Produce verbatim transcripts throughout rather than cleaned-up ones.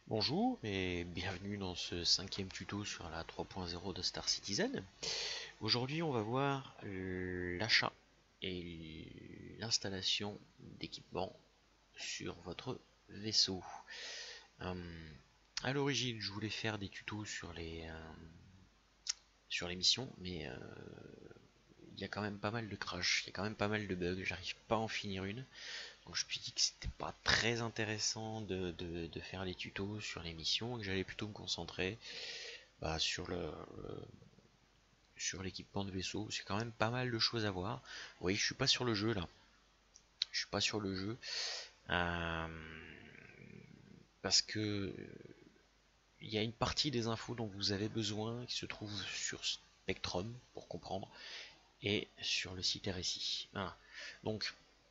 Bonjour et bienvenue dans ce cinquième tuto sur la trois point zéro de Star Citizen. Aujourd'hui on va voir l'achat et l'installation d'équipements sur votre vaisseau. Euh, à l'origine je voulais faire des tutos sur les, euh, sur les missions, mais euh, il y a quand même pas mal de crash, il y a quand même pas mal de bugs, j'arrive pas à en finir une. Donc je me suis dit que c'était pas très intéressant de, de- de faire les tutos sur les missions et que j'allais plutôt me concentrer bah, sur le, le- sur l'équipement de vaisseau. C'est quand même pas mal de choses à voir. Vous voyez, je suis pas sur le jeu là. Je suis pas sur le jeu. Euh, parce que il y a une partie des infos dont vous avez besoin qui se trouve sur Spectrum pour comprendre et sur le site R S I. Voilà. Donc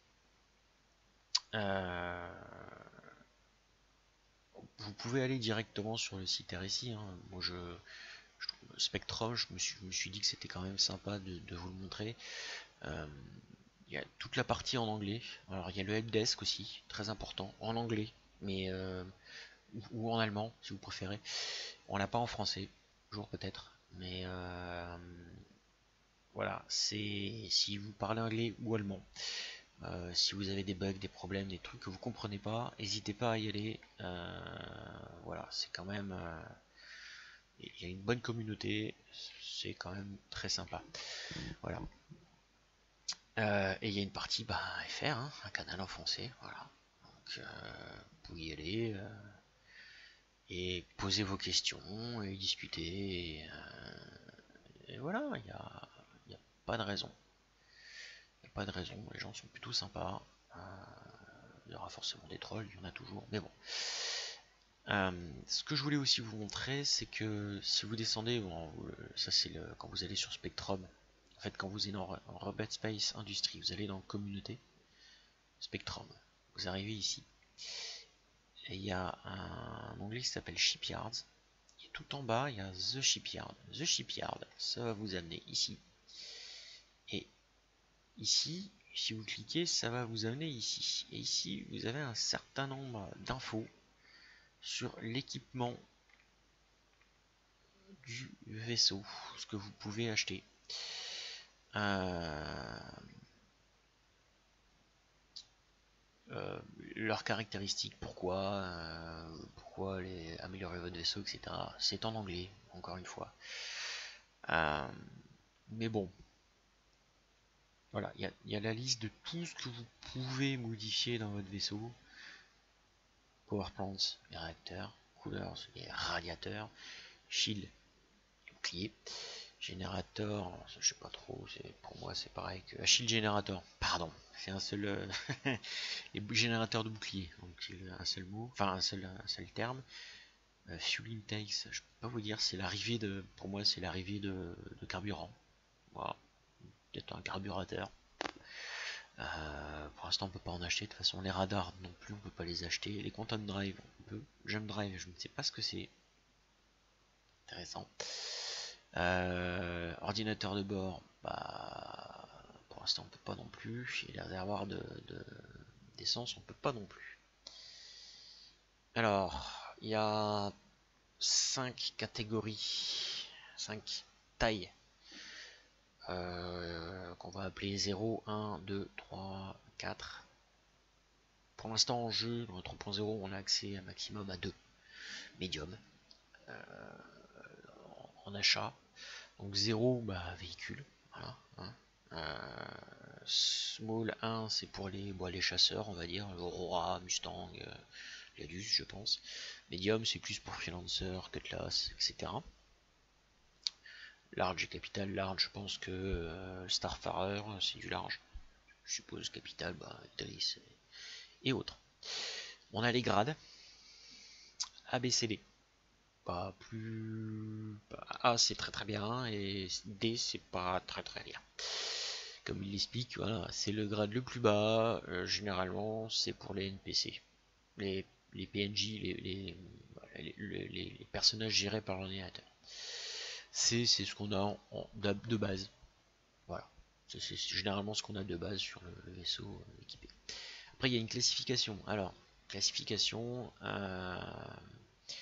euh, vous pouvez aller directement sur le site R S I, hein. Moi je, je Spectrum, je me, suis, je me suis dit que c'était quand même sympa de, de vous le montrer. Euh, Il y a toute la partie en anglais. Alors il y a le helpdesk aussi, très important, en anglais, mais euh, ou, ou en allemand si vous préférez. On l'a pas en français, toujours peut-être, mais euh, voilà, c'est si vous parlez anglais ou allemand. Euh, si vous avez des bugs, des problèmes, des trucs que vous comprenez pas, n'hésitez pas à y aller. Euh, voilà, c'est quand même, euh, il y a une bonne communauté, c'est quand même très sympa. Voilà. Euh, et il y a une partie bah, F R, hein, un canal en français, voilà. Donc, euh, vous pouvez y aller euh, et poser vos questions et discuter. Et, euh, et voilà, il n'y a, y a pas de raison. Il n'y a pas de raison, les gens sont plutôt sympas. Euh, il y aura forcément des trolls, il y en a toujours, mais bon. Euh, ce que je voulais aussi vous montrer, c'est que si vous descendez, bon, ça c'est le, quand vous allez sur Spectrum, en fait quand vous êtes en, en Robot Space Industrie, vous allez dans Communauté, Spectrum, vous arrivez ici, et il y a un onglet qui s'appelle Shipyards, et tout en bas il y a The Shipyard. The Shipyard, ça va vous amener ici, et ici, si vous cliquez, ça va vous amener ici, et ici vous avez un certain nombre d'infos sur l'équipement du vaisseau, ce que vous pouvez acheter. Euh, euh, leurs caractéristiques, pourquoi, euh, pourquoi les, améliorer votre vaisseau, et cetera. C'est en anglais, encore une fois. Euh, mais bon, voilà, il y, y a la liste de tout ce que vous pouvez modifier dans votre vaisseau. Power plants, les réacteurs, coolers, les radiateurs, shield, bouclier, générateur, je sais pas trop, pour moi c'est pareil que shield générateur, pardon, c'est un seul euh, les générateurs de bouclier, donc un seul mot, enfin un seul, un seul terme. Euh, fuel intakes, je peux pas vous dire, c'est l'arrivée de, pour moi c'est l'arrivée de, de carburant. Voilà, peut-être un carburateur. Euh, pour l'instant on peut pas en acheter, de toute façon les radars non plus on peut pas les acheter. Les content drive on peut, jump drive je ne sais pas ce que c'est. Intéressant. Euh, ordinateur de bord, bah pour l'instant on peut pas non plus. Et les réservoirs de, de, d'essence on peut pas non plus. Alors, il y a cinq catégories, cinq tailles euh, qu'on va appeler zéro, un, deux, trois, quatre. Pour l'instant en jeu, dans le trois point zéro, on a accès un maximum à deux. Médium, en achat. Donc zéro, bah, véhicule. Voilà, hein. Euh, small un, c'est pour les, bon, les chasseurs, on va dire. Aurora, Mustang, euh, Gladius, je pense. Medium, c'est plus pour freelancer, Cutlass, et cetera. Large et capital, large, je pense que euh, Starfarer, c'est du large. Je suppose capital, bah, Idris et autres. On a les grades. A, B, C, D. Pas plus. A, c'est très très bien, et D, c'est pas très très bien. Comme il l'explique, voilà, c'est le grade le plus bas. Euh, généralement, c'est pour les N P C. Les, les P N J, les, les, les, les, les personnages gérés par l'ordinateur. C'est ce qu'on a en, en, de base. Voilà. C'est généralement ce qu'on a de base sur le, le vaisseau euh, équipé. Après, il y a une classification. Alors, classification, euh,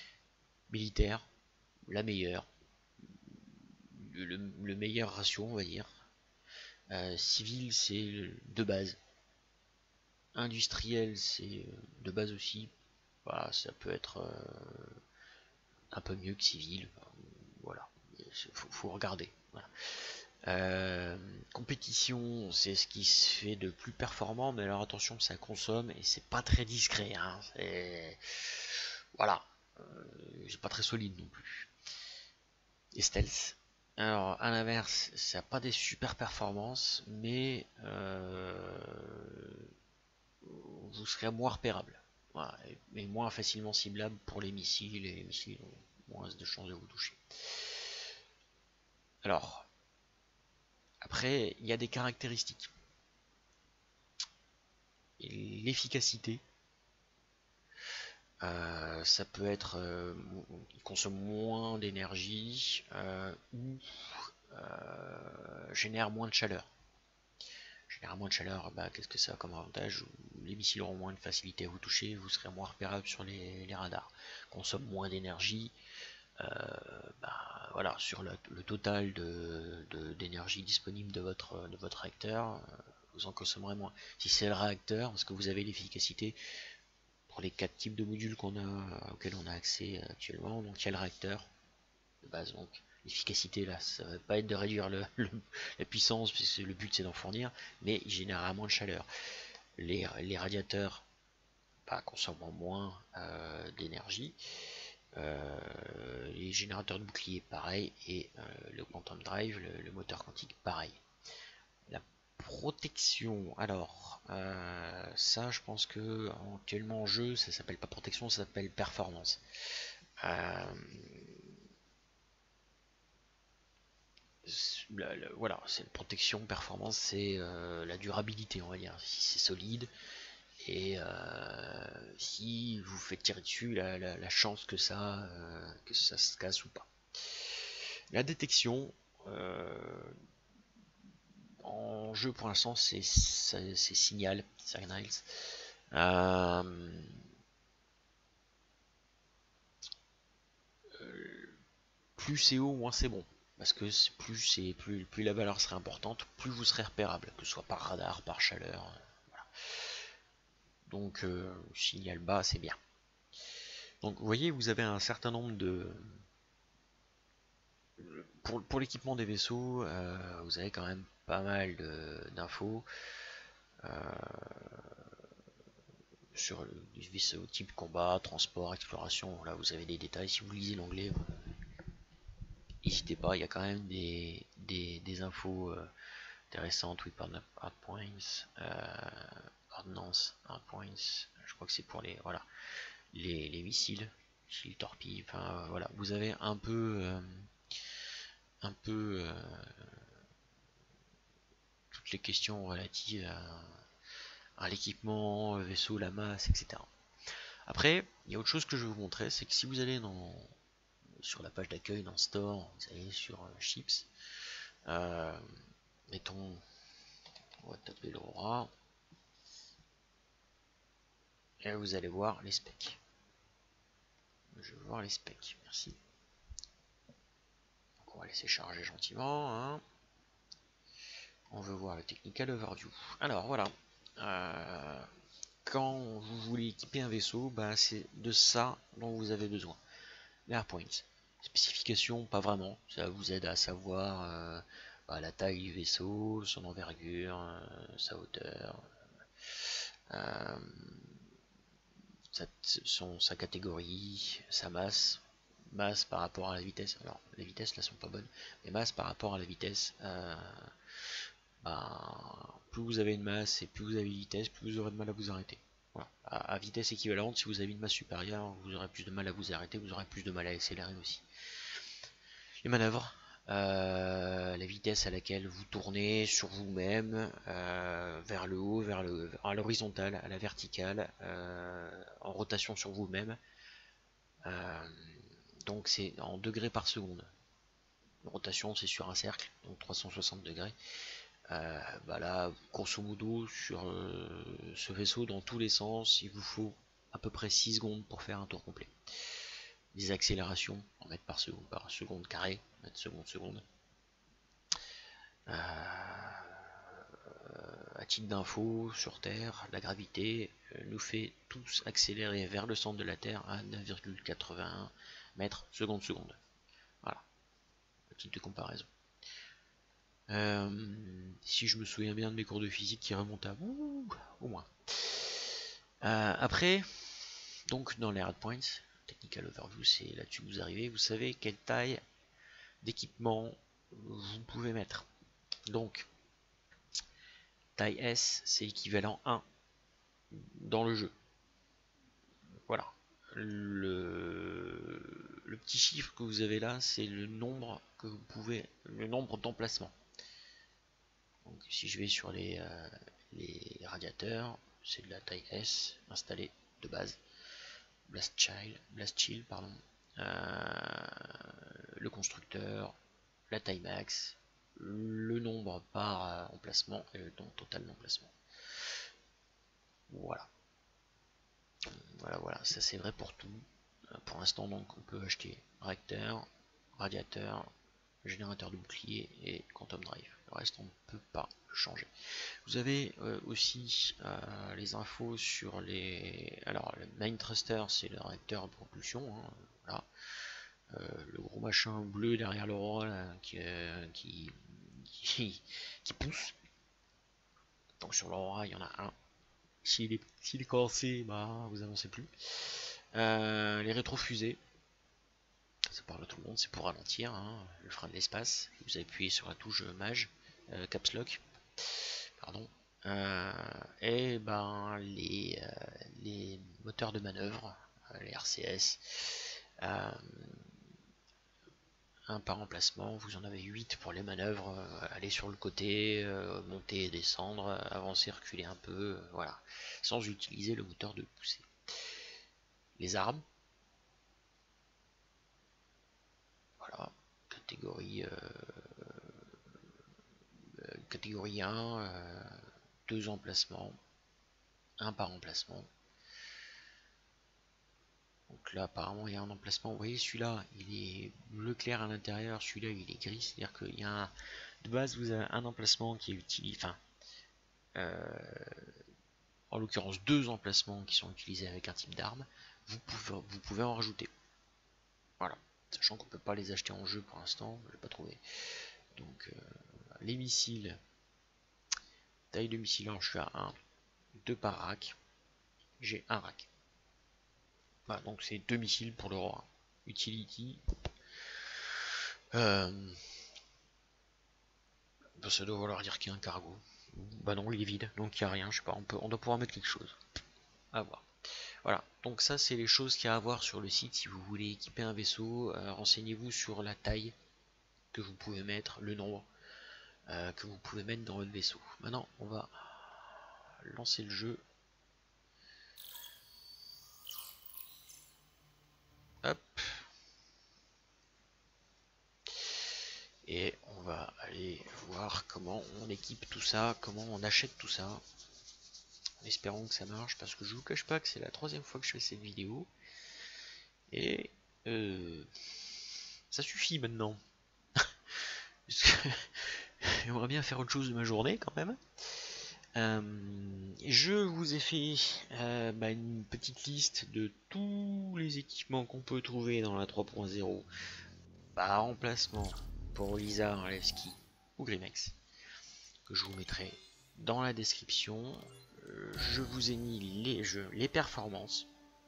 Militaire, la meilleure, le, le meilleur ratio on va dire. Euh, civil c'est de base. Industriel c'est de base aussi. Voilà, ça peut être euh, un peu mieux que civil. Voilà, faut, faut regarder. Voilà. Euh, compétition, c'est ce qui se fait de plus performant, mais alors attention, ça consomme et c'est pas très discret. Hein, voilà, euh, c'est pas très solide non plus. Et stealth. Alors, à l'inverse, ça n'a pas des super performances, mais euh, vous serez moins repérable. Voilà, mais moins facilement ciblable pour les missiles, et les missiles ont moins de chances de vous toucher. Alors, après, il y a des caractéristiques. L'efficacité, euh, ça peut être, euh, il consomme moins d'énergie euh, ou euh, génère moins de chaleur. Génère moins de chaleur, bah, qu'est-ce que ça a comme avantage? Les missiles auront moins de facilité à vous toucher, vous serez moins repérable sur les, les radars. Consomme moins d'énergie, euh, bah, voilà, sur le, le total d'énergie de, de, disponible de votre, de votre réacteur, vous en consommerez moins. Si c'est le réacteur, parce que vous avez l'efficacité pour les quatre types de modules qu'on a, auxquels on a accès actuellement, donc il y a le réacteur de base, donc l'efficacité là, ça va pas être de réduire le, le, la puissance, puisque le but c'est d'en fournir, mais il génère moins de chaleur. Les, les radiateurs bah, consomment moins euh, d'énergie. Euh, les générateurs de bouclier pareil, et euh, le quantum drive, le, le moteur quantique pareil. La protection, alors euh, ça je pense que actuellement en jeu ça s'appelle pas protection, ça s'appelle performance. Euh, la, la, voilà, c'est protection, performance, c'est euh, la durabilité, on va dire, si c'est solide et euh, si vous faites tirer dessus, la, la, la chance que ça, euh, que ça se casse ou pas. La détection, euh, en jeu pour l'instant c'est Signal, Signals. Euh, plus c'est haut, moins c'est bon. Parce que plus, c'est, plus, plus la valeur sera importante, plus vous serez repérable, que ce soit par radar, par chaleur. Voilà. Donc, euh, signal bas, c'est bien. Donc, vous voyez, vous avez un certain nombre de... Pour, pour l'équipement des vaisseaux, euh, vous avez quand même pas mal d'infos. Euh, sur les vaisseaux type combat, transport, exploration. Là, vous avez des détails. Si vous lisez l'anglais, n'hésitez pas, il y a quand même des, des, des infos euh, intéressantes. Weapon Hardpoints, euh, Ordnance Hardpoints, je crois que c'est pour les, voilà, les, les missiles, missiles torpilles, enfin euh, voilà, vous avez un peu, euh, un peu euh, toutes les questions relatives à, à l'équipement, vaisseau, la masse, et cetera. Après, il y a autre chose que je vais vous montrer, c'est que si vous allez dans, sur la page d'accueil dans Store, vous allez sur euh, Chips, euh, mettons, on va taper l'Aurora, et là vous allez voir les specs. Je veux voir les specs, merci. Donc on va laisser charger gentiment. Hein. On veut voir le technical overview. Alors voilà, euh, quand vous voulez équiper un vaisseau, bah, c'est de ça dont vous avez besoin. Les hardpoints. Spécification, pas vraiment. Ça vous aide à savoir euh, bah, la taille du vaisseau, son envergure, euh, sa hauteur, euh, sa, son, sa catégorie, sa masse. Masse par rapport à la vitesse. Alors, les vitesses là sont pas bonnes, mais masse par rapport à la vitesse. Euh, bah, plus vous avez une masse et plus vous avez une vitesse, plus vous aurez de mal à vous arrêter. Voilà. À, à vitesse équivalente, si vous avez une masse supérieure, vous aurez plus de mal à vous arrêter, vous aurez plus de mal à accélérer aussi. Les manœuvres, euh, la vitesse à laquelle vous tournez sur vous-même, euh, vers le haut, vers le, à l'horizontale, à la verticale, euh, en rotation sur vous-même. Euh, donc c'est en degrés par seconde. Une rotation c'est sur un cercle, donc trois cent soixante degrés. Euh, bah là, grosso modo, sur euh, ce vaisseau, dans tous les sens, il vous faut à peu près six secondes pour faire un tour complet. des accélérations en mètres par seconde, par seconde carré, mètres seconde seconde. Euh, à titre d'info, sur Terre, la gravité euh, nous fait tous accélérer vers le centre de la Terre à neuf virgule quatre-vingt-un mètres seconde seconde. Voilà, à titre de comparaison. Euh, si je me souviens bien de mes cours de physique qui remontent à ouh, au moins. Euh, après, donc dans les hard points, technical overview, c'est là-dessus que vous arrivez. Vous savez quelle taille d'équipement vous pouvez mettre. Donc, taille S, c'est équivalent un dans le jeu. Voilà. Le, le petit chiffre que vous avez là, c'est le nombre que vous pouvez, le nombre d'emplacements. Donc, si je vais sur les, euh, les radiateurs, c'est de la taille S installée de base. Blast Chill, Blast Chill pardon. Euh, le constructeur, la taille max, le nombre par euh, emplacement et le nombre total d'emplacement. Voilà. Voilà, voilà, ça c'est vrai pour tout. Pour l'instant, donc, on peut acheter recteur, radiateur, générateur de bouclier et quantum drive. Le reste, on ne peut pas le changer. Vous avez euh, aussi euh, les infos sur les. Alors, le main thruster, c'est le réacteur de propulsion. Hein, voilà. Euh, le gros machin bleu derrière le roi là, qui, euh, qui, qui, qui pousse. Donc, sur le roi, il y en a un. S'il est, s'il est cassé, bah, vous avancez plus. Euh, les rétrofusées, ça parle à tout le monde, c'est pour ralentir, hein, le frein de l'espace. Vous appuyez sur la touche mage, euh, caps lock, pardon. Euh, et ben les, euh, les moteurs de manœuvre, euh, les R C S, euh, un par emplacement, vous en avez huit pour les manœuvres, euh, aller sur le côté, euh, monter et descendre, avancer, reculer un peu, euh, voilà, sans utiliser le moteur de poussée. Les armes, voilà, catégorie, euh, euh, catégorie un, euh, deux emplacements, un par emplacement. Donc là apparemment il y a un emplacement, vous voyez celui-là il est bleu clair à l'intérieur, celui-là il est gris, c'est-à-dire qu'il y a un, de base vous avez un emplacement qui est utilisé, enfin euh, en l'occurrence deux emplacements qui sont utilisés avec un type d'arme, vous pouvez, vous pouvez en rajouter. Voilà, sachant qu'on ne peut pas les acheter en jeu pour l'instant, je l'ai pas trouvé. Donc euh, les missiles, taille de missile, je suis à un, deux par rack, j'ai un rack. Voilà, donc c'est deux missiles pour le roi. Utility. Euh, bah, ça doit vouloir dire qu'il y a un cargo. Bah non, il est vide, donc il n'y a rien, je sais pas, on, peut, on doit pouvoir mettre quelque chose. À voir. Voilà, donc ça c'est les choses qu'il y a à voir sur le site si vous voulez équiper un vaisseau. Euh, renseignez-vous sur la taille que vous pouvez mettre, le nombre euh, que vous pouvez mettre dans votre vaisseau. Maintenant, on va lancer le jeu. Hop. Et on va aller voir comment on équipe tout ça, comment on achète tout ça. Espérons que ça marche, parce que je vous cache pas que c'est la troisième fois que je fais cette vidéo. Et euh, ça suffit maintenant. J'aimerais bien faire autre chose de ma journée quand même. Euh, je vous ai fait euh, bah, une petite liste de tous les équipements qu'on peut trouver dans la trois point zéro par emplacement pour Lisa, Levski ou Grimex, que je vous mettrai dans la description. Euh, je vous ai mis les jeux, les performances.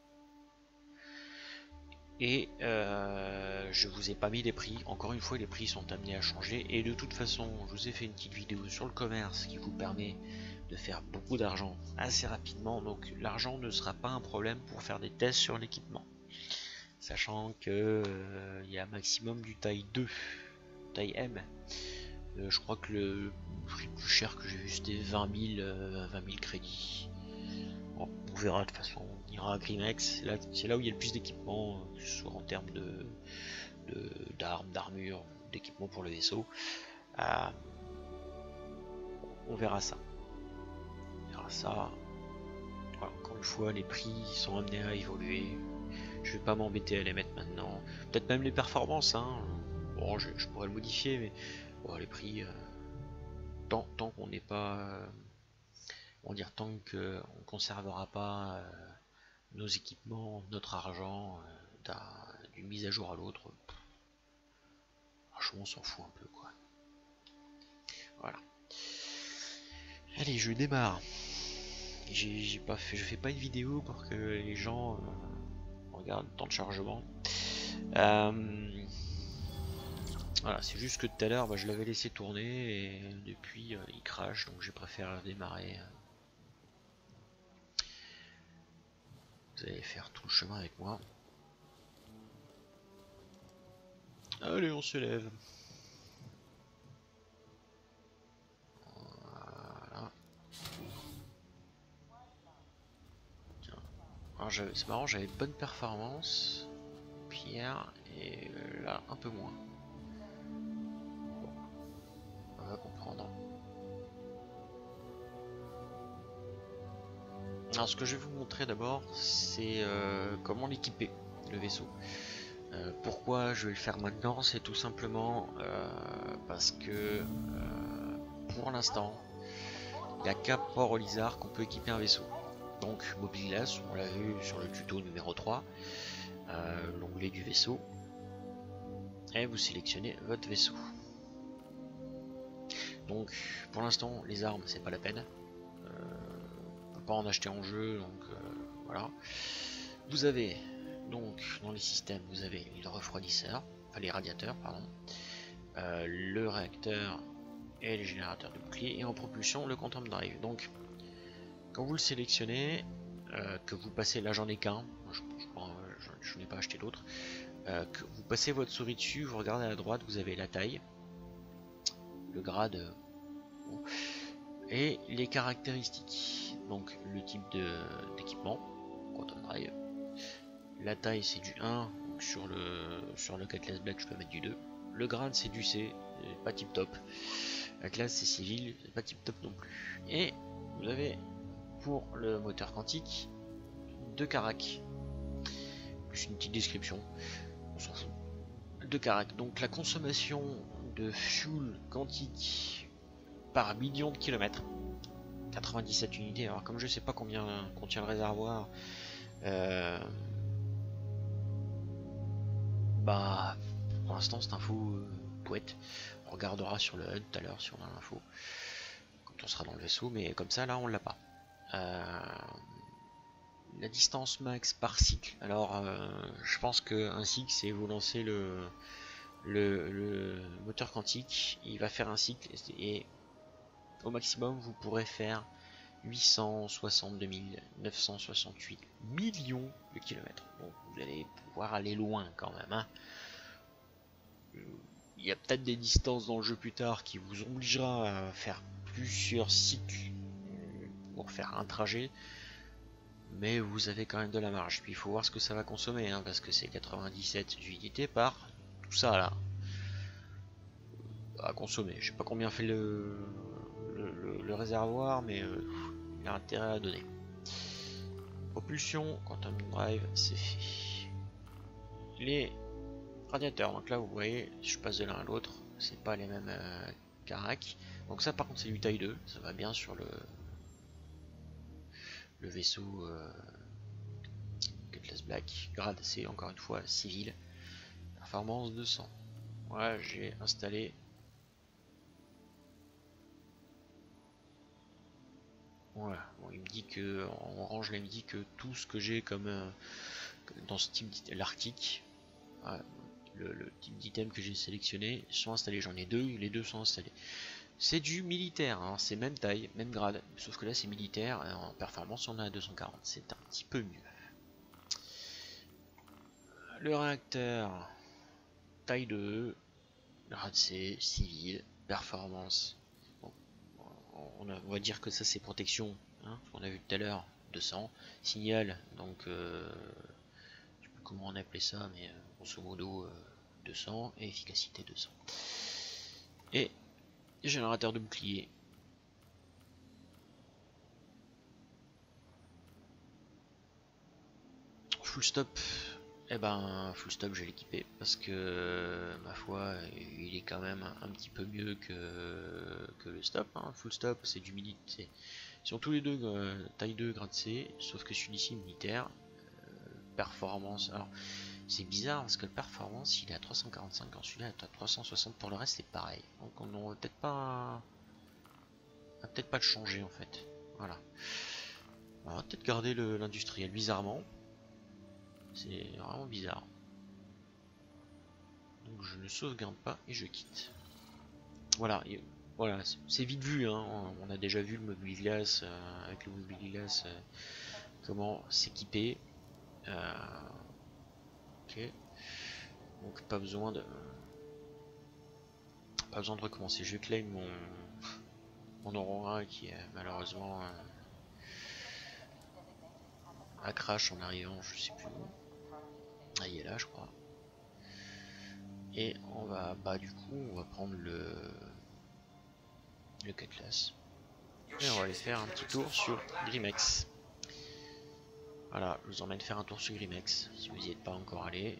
Et euh, je vous ai pas mis les prix, encore une fois les prix sont amenés à changer, et de toute façon je vous ai fait une petite vidéo sur le commerce qui vous permet de faire beaucoup d'argent assez rapidement, donc l'argent ne sera pas un problème pour faire des tests sur l'équipement, sachant que euh, il y a un maximum du taille deux, taille M. Euh, je crois que le prix plus cher que j'ai vu c'était vingt mille, euh, vingt mille crédits. Bon, on verra de toute façon, on ira à Grimex, c'est là, c'est là où il y a le plus d'équipements, que ce soit en termes de, de, d'armes, d'armure, d'équipements pour le vaisseau. Euh, on verra ça. On verra ça. Voilà, encore une fois, les prix sont amenés à évoluer. Je je vais pas m'embêter à les mettre maintenant. Peut-être même les performances, hein. Bon, je, je pourrais le modifier, mais bon, les prix, euh, tant, tant qu'on n'est pas, euh, on va dire tant qu'on conservera pas euh, nos équipements, notre argent, euh, d'une mise à jour à l'autre, franchement, on s'en fout un peu, quoi. Voilà. Allez, je démarre. J'ai pas fait, je fais pas une vidéo pour que les gens euh, regardent le temps de chargement. Euh, voilà, c'est juste que tout à l'heure, bah, je l'avais laissé tourner et depuis euh, il crache, donc j'ai préféré démarrer. Vous allez faire tout le chemin avec moi. Allez, on se lève. Voilà. Tiens. C'est marrant, j'avais bonne performance. Pierre, et là, un peu moins. Bon. On va comprendre. Alors, ce que je vais vous montrer d'abord, c'est euh, comment l'équiper, le vaisseau. Euh, pourquoi je vais le faire maintenant? C'est tout simplement euh, parce que euh, pour l'instant, il n'y a qu'à Port-au-Lisard qu'on peut équiper un vaisseau. Donc Mobile Glass, on l'a vu sur le tuto numéro trois, euh, l'onglet du vaisseau, et vous sélectionnez votre vaisseau. Donc pour l'instant, les armes, c'est pas la peine. Euh, on peut pas en acheter en jeu, donc euh, voilà. Vous avez donc dans les systèmes, vous avez le refroidisseur, enfin les radiateurs, pardon, euh, le réacteur et les générateurs de bouclier, et en propulsion le quantum drive. Donc quand vous le sélectionnez, euh, que vous passez, là j'en ai qu'un, je, je, je, je n'ai pas acheté d'autres, euh, que vous passez votre souris dessus, vous regardez à droite, vous avez la taille, le grade bon, et les caractéristiques. Donc le type d'équipement, quantum drive. La taille c'est du un, donc sur le sur le Cutlass Black je peux mettre du deux. Le grade c'est du C, pas tip top. La classe c'est civil, pas tip top non plus. Et vous avez pour le moteur quantique deux caracs, plus une petite description, on s'en fout. Deux caracs, donc la consommation de fuel quantique par million de kilomètres, quatre-vingt-dix-sept unités. Alors comme je sais pas combien contient le réservoir, euh, bah pour l'instant cette info euh, poète, on regardera sur le H U D tout à l'heure si on a l'info quand on sera dans le vaisseau, mais comme ça là on l'a pas. Euh, la distance max par cycle, alors euh, je pense que un cycle c'est vous lancez le, le, le moteur quantique, il va faire un cycle et, et au maximum vous pourrez faire huit cent soixante-deux mille neuf cent soixante-huit millions de kilomètres. Bon, vous allez pouvoir aller loin quand même, hein. Il y a peut-être des distances dans le jeu plus tard qui vous obligera à faire plusieurs cycles pour faire un trajet, mais vous avez quand même de la marge. Puis il faut voir ce que ça va consommer, hein, parce que c'est quatre-vingt-dix-sept unités par tout ça là à consommer. Je sais pas combien fait le, le, le, le réservoir, mais euh, il a intérêt à donner. Propulsion, quantum drive, c'est fait. Les radiateurs, donc là vous voyez, si je passe de l'un à l'autre, c'est pas les mêmes euh, caracs. Donc ça par contre c'est du taille deux, ça va bien sur le le vaisseau euh, Cutlass Black. Grade c'est encore une fois civil. Performance deux cents. Voilà, j'ai installé. Voilà, bon, il me dit que en orange là, il me dit que tout ce que j'ai comme euh, dans ce type l'Arctique, voilà, le, le type d'item que j'ai sélectionné sont installés. J'en ai deux, les deux sont installés. C'est du militaire, hein, c'est même taille, même grade, sauf que là c'est militaire, en performance on a à deux cent quarante, c'est un petit peu mieux. Le réacteur, taille deux, grade C, civil, performance, bon, on, a, on va dire que ça c'est protection, hein, ce qu'on a vu tout à l'heure, deux cents, signal, donc euh, je sais plus comment on appelait ça, mais euh, grosso modo euh, deux cents, et efficacité deux cents. Et générateur de bouclier. Full stop, Eh ben, full stop, je vais l'équiper parce que, ma foi, il est quand même un petit peu mieux que, que le stop. Hein. Full stop, c'est du militaire. Ils sont tous les deux euh, taille deux, grade C, sauf que celui-ci militaire. Euh, performance. Alors, c'est bizarre parce que le performance, il est à trois cent quarante-cinq, quand celui-là est à trois cent soixante. Pour le reste, c'est pareil. Donc, on n'aurait peut-être pas. On va peut-être pas le changer en fait. Voilà. On va peut-être garder l'industriel bizarrement. C'est vraiment bizarre. Donc je ne sauvegarde pas et je quitte. Voilà, et voilà, c'est vite vu, hein. On a déjà vu le mobile glace euh, avec le mobile glace euh, comment s'équiper. Euh, ok, donc pas besoin de pas besoin de recommencer. Je claim mon mon Aurora qui est malheureusement euh, à crash en arrivant, je sais plus où. Ah, il est là, je crois. Et on va, bah du coup, on va prendre le le Cutlass et on va aller faire un petit tour sur Grimex. Voilà, je vous emmène faire un tour sur Grimex si vous n'y êtes pas encore allé.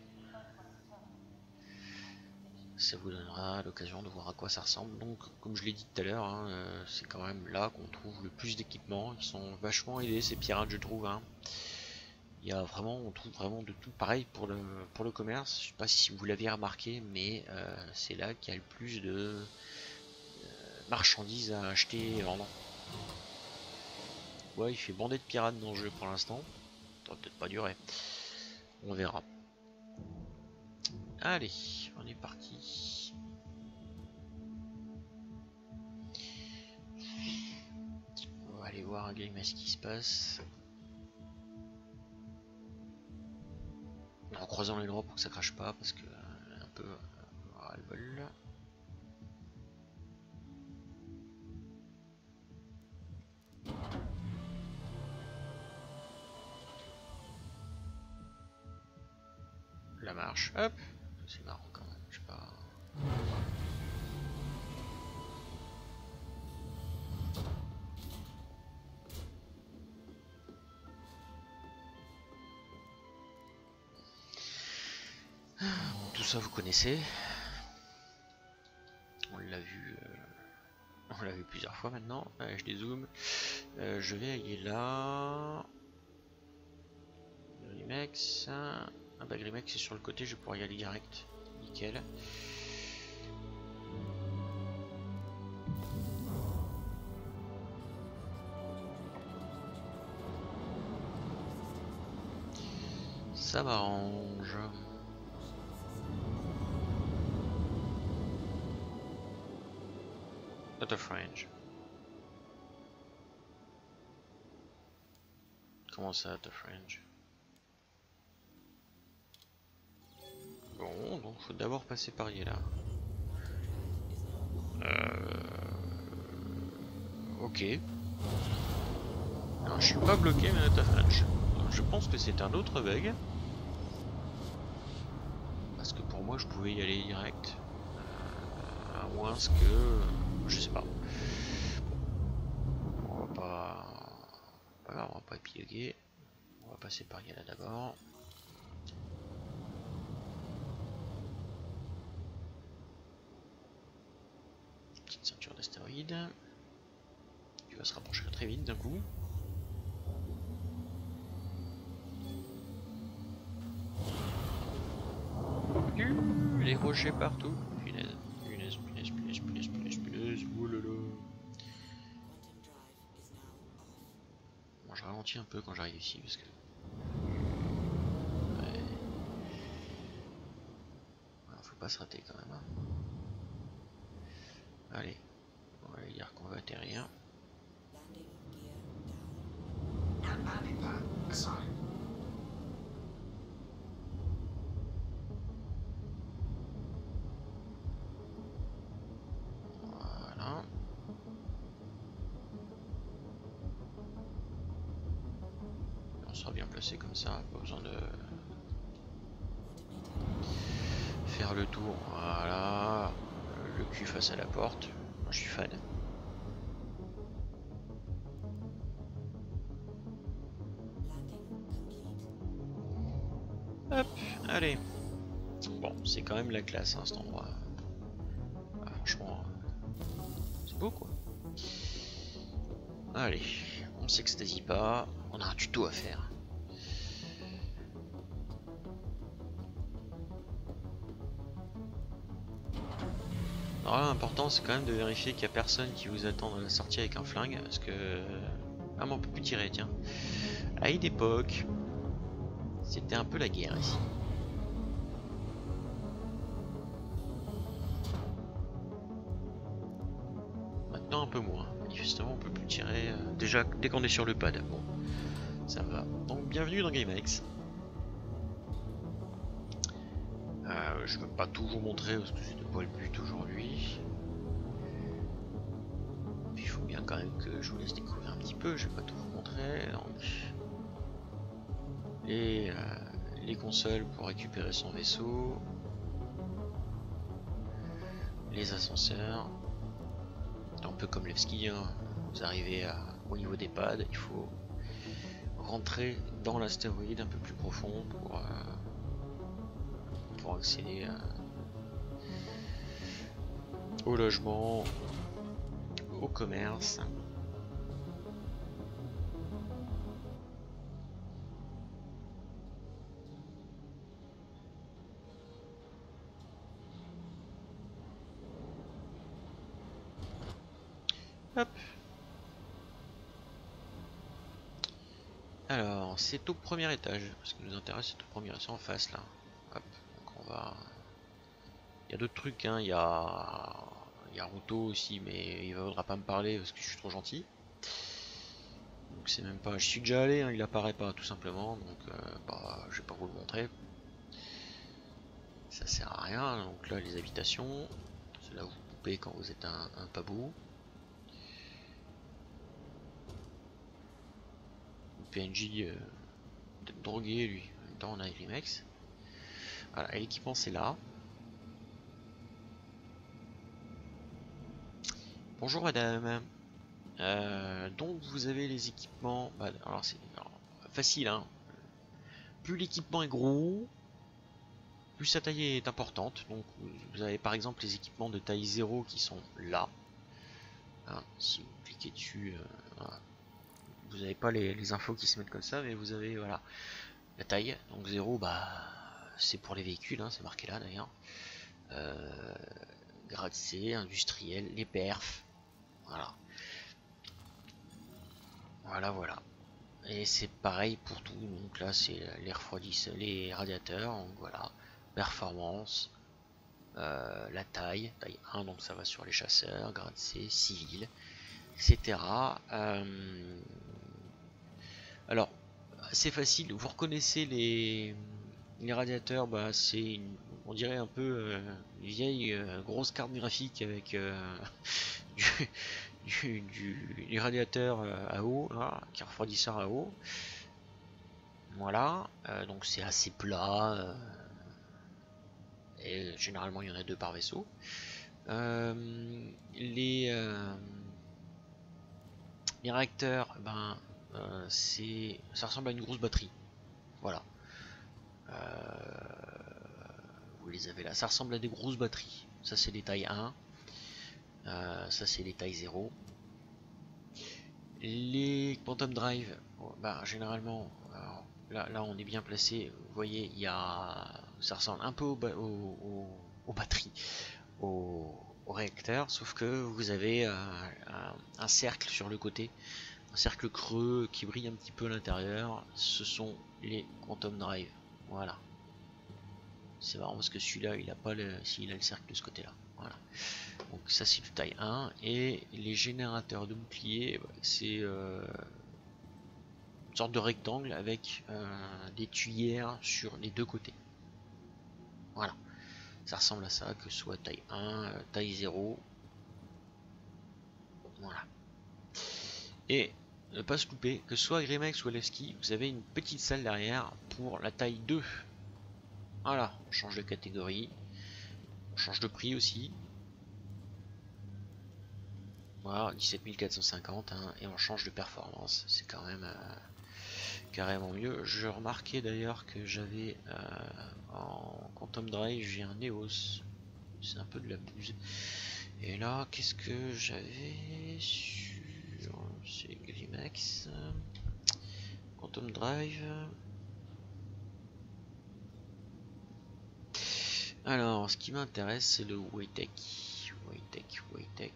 Ça vous donnera l'occasion de voir à quoi ça ressemble. Donc, comme je l'ai dit tout à l'heure, hein, euh, c'est quand même là qu'on trouve le plus d'équipements. Ils sont vachement aidés ces pirates, je trouve. Hein. Il y a vraiment, on trouve vraiment de tout. Pareil pour le pour le commerce. Je sais pas si vous l'aviez remarqué, mais euh, c'est là qu'il y a le plus de euh, marchandises à acheter et vendre. Ouais, il fait bander de pirates dans le jeu pour l'instant. Ça va peut-être pas durer. On verra. Allez, on est parti. On va aller voir un game ce qui se passe. En croisant les droits pour que ça crache pas parce que euh, un peu euh, ras le bol. La marche, hop, c'est marrant quand même, je sais pas. Bon, tout ça vous connaissez. On l'a vu, euh, on l'a vu plusieurs fois maintenant. Allez, je dézoome. Euh, je vais aller là. Grimex. Ah bah Grimex c'est sur le côté, je vais pouvoir y aller direct. Nickel. Ça m'arrange. Out of range. Comment ça, out of range? Bon, donc faut d'abord passer par là. Euh... Ok. Alors je suis pas bloqué mais out of range. Donc, je pense que c'est un autre bug. Parce que pour moi je pouvais y aller direct. Euh, à moins que... Je sais pas. On va pas... Pas grave, on va pas épiloguer. On va passer par là d'abord. Petite ceinture d'astéroïdes. Qui va se rapprocher très vite d'un coup. Les rochers partout. Punaise, punaise, punaise, punaise, punaise, punaise, punaise. Oh là là. Bon, je ralentis un peu quand j'arrive ici parce que. Ouais. Alors, faut pas se rater quand même. Hein. Allez, on va dire qu'on va atterrir. Voilà. On sera bien placé comme ça, pas besoin de faire le tour. Voilà, le cul face à la porte. Moi, je suis fan. Hop. Allez. Bon, c'est quand même la classe, hein, cet endroit. Ah, franchement, euh, c'est beau, quoi. Allez, on s'extasie pas. On a un tuto à faire. Alors là, l'important, c'est quand même de vérifier qu'il n'y a personne qui vous attend à la sortie avec un flingue, parce que... Ah, mais on peut plus tirer, tiens. À une époque, c'était un peu la guerre ici. Maintenant, un peu moins. Manifestement, on peut plus tirer. euh, Déjà, dès qu'on est sur le pad. Bon, ça va. Donc, bienvenue dans GameX. Euh, je ne veux pas tout vous montrer, parce que c'était pas le but aujourd'hui. Puis, il faut bien quand même que je vous laisse découvrir un petit peu. Je vais pas tout vous montrer. Donc... Et... Euh... les consoles pour récupérer son vaisseau, les ascenseurs, un peu comme Levski, hein. Vous arrivez à, au niveau des pads, il faut rentrer dans l'astéroïde un peu plus profond pour, euh, pour accéder à, au logement, au commerce. Hop. Alors, c'est au premier étage. Ce qui nous intéresse, c'est au premier étage, en face là. Hop. Donc on va. Il y a d'autres trucs, hein. Il y a. Il y a Ruto aussi, mais il ne voudra pas me parler parce que je suis trop gentil. Donc c'est même pas. Je suis déjà allé, hein, il apparaît pas tout simplement. Donc euh, bah, je vais pas vous le montrer. Ça sert à rien. Donc là, les habitations. C'est là où vous poupez quand vous êtes un, un pabou. P N J euh, peut-être drogué lui. En même temps on a Grimex. Voilà, et l'équipement c'est là. Bonjour madame. Euh, donc vous avez les équipements. Bah, alors c'est facile, hein. Plus l'équipement est gros, plus sa taille est importante. Donc vous avez par exemple les équipements de taille zéro qui sont là. Hein, si vous cliquez dessus, euh, voilà. Vous n'avez pas les, les infos qui se mettent comme ça, mais vous avez voilà la taille. Donc zéro, bah c'est pour les véhicules, hein, c'est marqué là d'ailleurs. Euh, grade C, industriel, les perfs. Voilà. Voilà, voilà. Et c'est pareil pour tout. Donc là, c'est les refroidisseurs, les radiateurs. Donc voilà. Performance. Euh, la taille. Taille un, donc ça va sur les chasseurs. Grade C, civil, et cetera. Euh, alors, c'est facile. Vous reconnaissez les, les radiateurs. Bah, c'est, on dirait un peu euh, une vieille euh, grosse carte graphique avec euh, du, Du, du, du radiateur à eau, là, qui est refroidisseur à eau. Voilà, euh, donc c'est assez plat. Euh, et généralement il y en a deux par vaisseau. Euh, les, euh, les réacteurs, ben, euh, c'est, ça ressemble à une grosse batterie. Voilà. Euh, vous les avez là. Ça ressemble à des grosses batteries. Ça c'est les tailles un. Euh, ça c'est les tailles zéro. Les Quantum Drive, bah, généralement, alors, là, là on est bien placé. Vous voyez, il y a, ça ressemble un peu aux, aux, aux, aux batteries, aux, aux réacteurs, sauf que vous avez euh, un, un cercle sur le côté, un cercle creux qui brille un petit peu à l'intérieur. Ce sont les Quantum Drive. Voilà. C'est marrant parce que celui-là, il a pas le, s'il a le cercle de ce côté-là. Voilà. Donc ça c'est de taille un. Et les générateurs de boucliers, c'est euh, une sorte de rectangle avec euh, des tuyères sur les deux côtés. Voilà. Ça ressemble à ça, que ce soit taille un, taille zéro. Voilà. Et ne pas se louper, que ce soit Grimex ou Alevski, vous avez une petite salle derrière pour la taille deux. Voilà, on change de catégorie. On change de prix aussi. Voilà, dix-sept mille quatre cent cinquante, hein, et on change de performance. C'est quand même euh, carrément mieux. Je remarquais d'ailleurs que j'avais euh, en Quantum Drive, j'ai un Neos. C'est un peu de la buse. Et là, qu'est-ce que j'avais sur... C'est Grimax. Quantum Drive. Alors, ce qui m'intéresse, c'est le Waytech. Waytech, Waytech.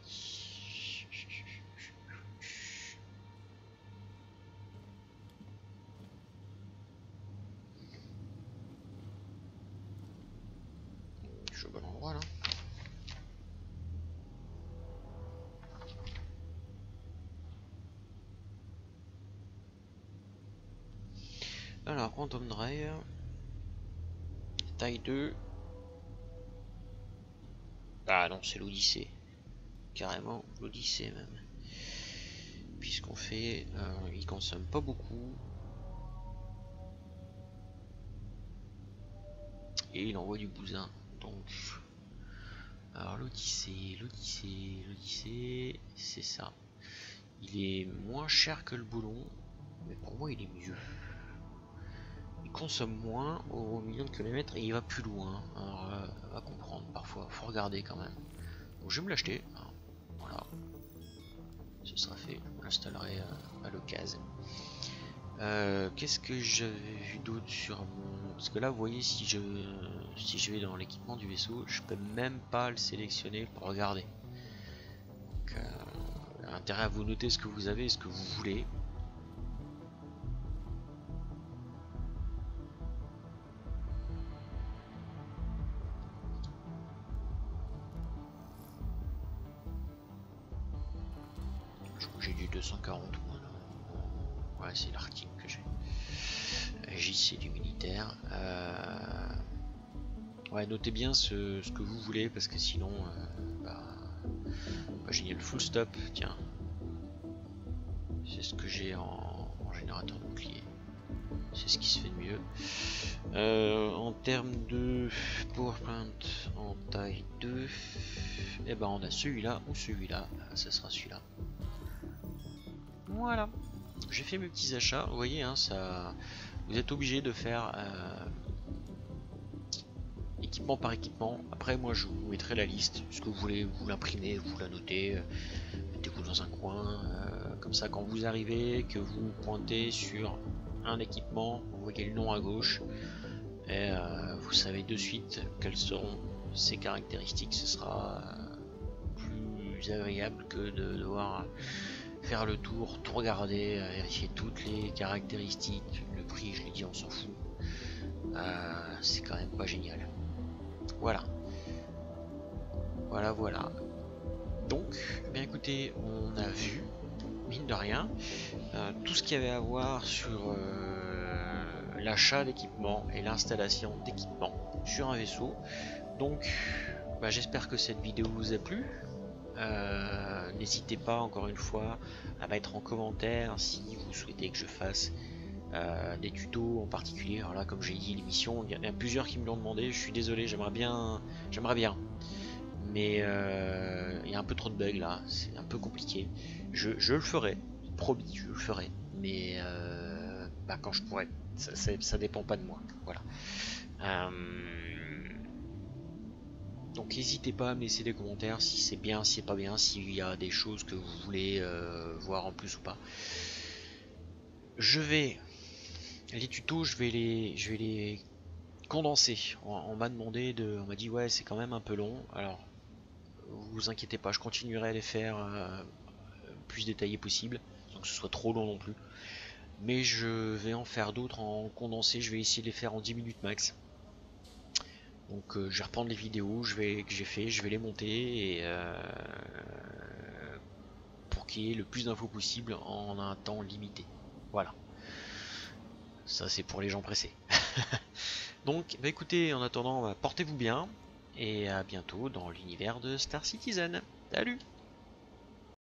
Je suis au bon endroit là. Alors, Quantum Drive. Taille deux. Ah non, c'est l'Odyssée. Carrément, l'Odyssée même. Puisqu'on fait... Euh, il consomme pas beaucoup. Et il envoie du bousin. Donc... Alors l'Odyssée, l'Odyssée, l'Odyssée... C'est ça. Il est moins cher que le boulon. Mais pour moi, il est mieux. Il consomme moins au million de kilomètres et il va plus loin. Alors, euh, on va comprendre parfois. Faut regarder quand même. Donc, je vais me l'acheter. Voilà. Ce sera fait. Je l'installerai à, à l'occasion. Euh, Qu'est-ce que j'avais vu d'autre sur mon... Parce que là, vous voyez, si je, si je vais dans l'équipement du vaisseau, je peux même pas le sélectionner pour regarder. Donc, euh, intérêt à vous noter ce que vous avez et ce que vous voulez. Je crois que j'ai du deux cent quarante moins là. Ouais, c'est l'Arctique que j'ai. J c'est du militaire. Euh... Ouais, notez bien ce, ce que vous voulez parce que sinon, euh, bah, bah, j'ai le full stop. Tiens, c'est ce que j'ai en, en générateur de bouclier. C'est ce qui se fait de mieux. Euh, en termes de PowerPoint en taille deux, et eh ben on a celui-là ou celui-là. Ce sera celui-là. Voilà. J'ai fait mes petits achats. Vous voyez, hein, ça. Vous êtes obligé de faire euh, équipement par équipement. Après, moi, je vous mettrai la liste. Ce que vous voulez, vous l'imprimez, vous la notez, euh, mettez-vous dans un coin. Euh, comme ça, quand vous arrivez, que vous pointez sur un équipement, vous voyez le nom à gauche, et euh, vous savez de suite quelles seront ses caractéristiques. Ce sera euh, plus agréable que de devoir faire le tour, tout regarder, euh, vérifier toutes les caractéristiques. Le prix, je l'ai dit, on s'en fout. Euh, c'est quand même pas génial. Voilà. Voilà, voilà. Donc, bien écoutez, on a vu, mine de rien, euh, tout ce qu'il y avait à voir sur euh, l'achat d'équipement et l'installation d'équipement sur un vaisseau. Donc, bah, j'espère que cette vidéo vous a plu. Euh, N'hésitez pas encore une fois à mettre en commentaire si vous souhaitez que je fasse euh, des tutos en particulier. Alors là, comme j'ai dit l'émission, il y en a plusieurs qui me l'ont demandé. Je suis désolé, j'aimerais bien, j'aimerais bien, mais euh, il y a un peu trop de bugs là, c'est un peu compliqué. Je, je le ferai, promis, je le ferai, mais euh, bah, quand je pourrai. Ça, ça, ça dépend pas de moi. Voilà. Euh, Donc n'hésitez pas à me laisser des commentaires si c'est bien, si c'est pas bien, s'il y a des choses que vous voulez euh, voir en plus ou pas. Je vais les tutos, je vais les, je vais les condenser. On, on m'a demandé de, on m'a dit ouais c'est quand même un peu long. Alors vous inquiétez pas, je continuerai à les faire euh, plus détaillés possible, sans que ce soit trop long non plus. Mais je vais en faire d'autres en condensé. Je vais essayer de les faire en dix minutes max. Donc euh, je vais reprendre les vidéos je vais, que j'ai fait, je vais les monter et euh, pour qu'il y ait le plus d'infos possible en un temps limité. Voilà. Ça c'est pour les gens pressés. Donc bah écoutez, en attendant, bah, portez-vous bien et à bientôt dans l'univers de Star Citizen. Salut!